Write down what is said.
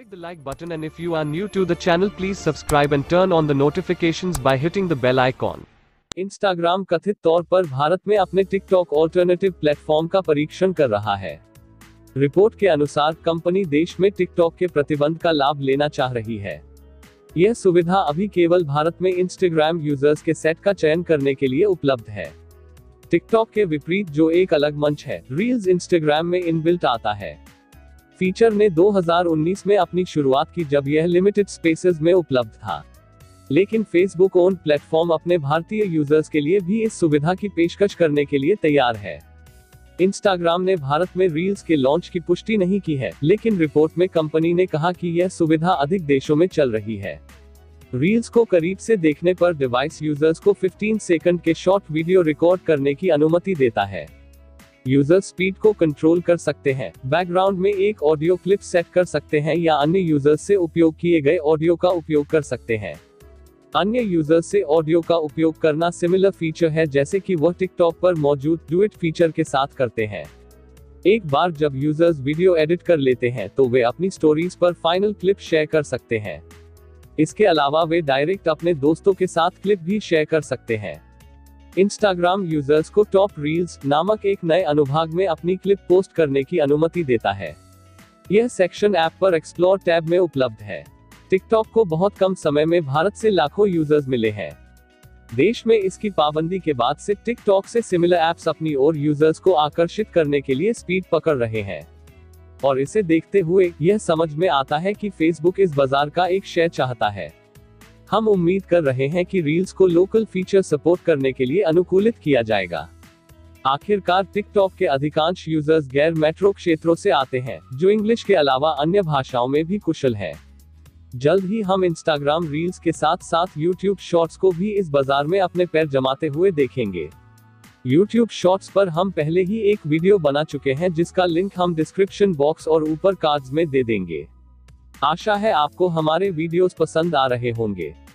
Hit the like button and if you are new to the channel please subscribe and turn on the notifications by hitting the bell icon. Instagram कथित तौर पर भारत में अपने TikTok alternative platform का परीक्षण कर रहा है। रिपोर्ट के अनुसार कंपनी देश में टिकटॉक के प्रतिबंध का लाभ लेना चाह रही है। यह सुविधा अभी केवल भारत में इंस्टाग्राम यूजर्स के सेट का चयन करने के लिए उपलब्ध है। टिकटॉक के विपरीत जो एक अलग मंच है, रील्स इंस्टाग्राम में इनबिल्ट आता है। फीचर ने 2019 में अपनी शुरुआत की जब यह लिमिटेड स्पेसेस में उपलब्ध था, लेकिन फेसबुक ओन प्लेटफॉर्म अपने भारतीय यूजर्स के लिए भी इस सुविधा की पेशकश करने के लिए तैयार है। इंस्टाग्राम ने भारत में रील्स के लॉन्च की पुष्टि नहीं की है, लेकिन रिपोर्ट में कंपनी ने कहा कि यह सुविधा अधिक देशों में चल रही है। रील्स को करीब से देखने पर डिवाइस यूजर्स को 15 सेकंड के शॉर्ट वीडियो रिकॉर्ड करने की अनुमति देता है। यूजर स्पीड को कंट्रोल कर सकते हैं, बैकग्राउंड में एक ऑडियो क्लिप सेट कर सकते हैं या अन्य यूजर्स से उपयोग किए गए ऑडियो का उपयोग कर सकते हैं। अन्य यूजर्स से ऑडियो का उपयोग करना सिमिलर फीचर है जैसे कि वह टिकटॉक पर मौजूद डुएट फीचर के साथ करते हैं। एक बार जब यूजर्स वीडियो एडिट कर लेते हैं तो वे अपनी स्टोरीज पर फाइनल क्लिप शेयर कर सकते हैं। इसके अलावा वे डायरेक्ट अपने दोस्तों के साथ क्लिप भी शेयर कर सकते हैं। इंस्टाग्राम यूजर्स को टॉप रील्स नामक एक नए अनुभाग में अपनी क्लिप पोस्ट करने की अनुमति देता है। यह सेक्शन ऐप पर एक्सप्लोर टैब में उपलब्ध है। टिकटॉक को बहुत कम समय में भारत से लाखों यूजर्स मिले हैं। देश में इसकी पाबंदी के बाद से टिकटॉक से सिमिलर ऐप्स अपनी ओर यूजर्स को आकर्षित करने के लिए स्पीड पकड़ रहे हैं। और इसे देखते हुए यह समझ में आता है कि फेसबुक इस बाजार का एक शेयर चाहता है। हम उम्मीद कर रहे हैं कि रील्स को लोकल फीचर सपोर्ट करने के लिए अनुकूलित किया जाएगा। आखिरकार टिकटॉक के अधिकांश यूजर्स गैर मेट्रो क्षेत्रों से आते हैं, जो इंग्लिश के अलावा अन्य भाषाओं में भी कुशल हैं। जल्द ही हम इंस्टाग्राम रील्स के साथ साथ यूट्यूब शॉर्ट्स को भी इस बाजार में अपने पैर जमाते हुए देखेंगे। यूट्यूब शॉर्ट्स पर हम पहले ही एक वीडियो बना चुके हैं जिसका लिंक हम डिस्क्रिप्शन बॉक्स और ऊपर कार्ड्स में दे देंगे। आशा है आपको हमारे वीडियोस पसंद आ रहे होंगे।